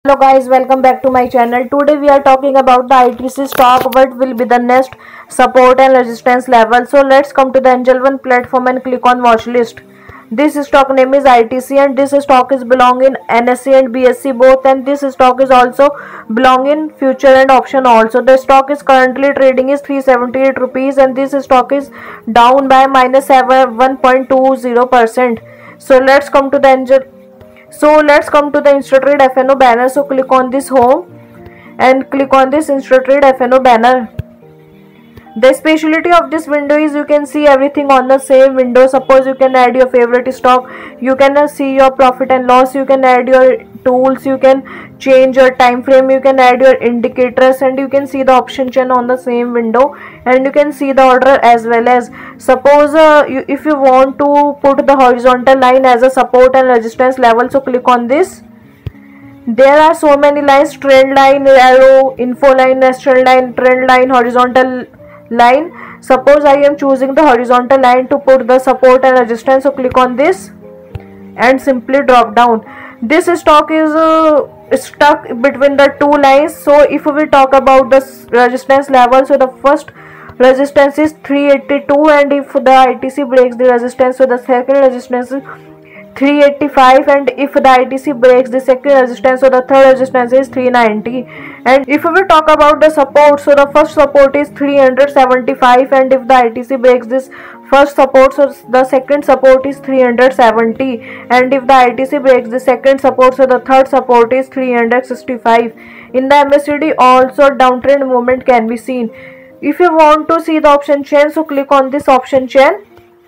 Hello guys, welcome back to my channel. Today we are talking about the ITC stock, what will be the next support and resistance level. So let's come to the Angel One platform and click on watch list. This stock name is ITC and this stock is belong in NSE and BSE both, and this stock is also belong in future and option also. The stock is currently trading is 378 rupees and this stock is down by minus 1.20%. So let's come to the InstaTrade FNO banner. So click on this home and click on this InstaTrade FNO banner. The specialty of this window is you can see everything on the same window. Suppose you can add your favorite stock, you can see your profit and loss, you can add your tools, you can change your time frame, you can add your indicators, and you can see the option chain on the same window, and you can see the order as well as. Suppose if you want to put the horizontal line as a support and resistance level, so click on this. There are so many lines: trend line, arrow, info line, trend line, horizontal line. Suppose I am choosing the horizontal line to put the support and resistance, so click on this and simply drop down. This stock is stuck between the two lines. So if we talk about the resistance level, so the first resistance is 382, and if the ITC breaks the resistance, so the second resistance is 385, and if the ITC breaks the second resistance, so the third resistance is 390. And if we talk about the support, so the first support is 375, and if the ITC breaks this first support, so the second support is 370, and if the ITC breaks the second support, so the third support is 365. In the MACD also downtrend movement can be seen. If you want to see the option chain, so click on this option chain.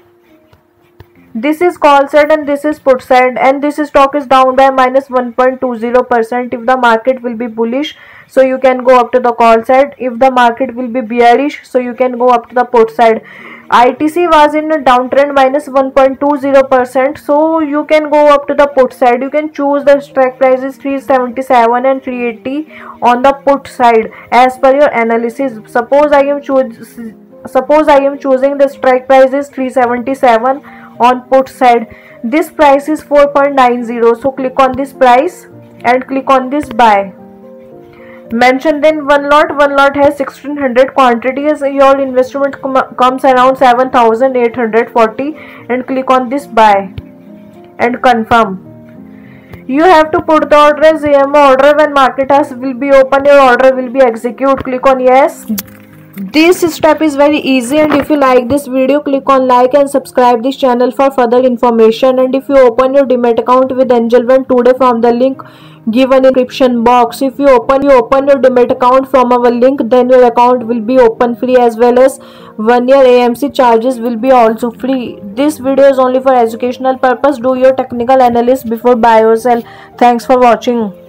This is call side and this is put side, and this stock is down by minus 1.20%. If the market will be bullish, so you can go up to the call side. If the market will be bearish, so you can go up to the put side. ITC was in a downtrend minus 1.20%, so you can go up to the put side. You can choose the strike price is 377 and 380 on the put side as per your analysis. Suppose I am choosing the strike price is 377 on put side. This price is 4.90, so click on this price and click on this buy. Mentioned in one lot has 1600 quantities. Your investment comes around 7840, and click on this buy and confirm. You have to put the order as AMO order. When market hours will be open, your order will be executed. Click on yes. This step is very easy, and if you like this video, click on like and subscribe this channel for further information. And if you open your Demat account with Angel One today from the link given in description box, if you open your Demat account from our link, then your account will be open free, as well as 1 year AMC charges will be also free. This video is only for educational purpose. Do your technical analysis before buy or sell. Thanks for watching.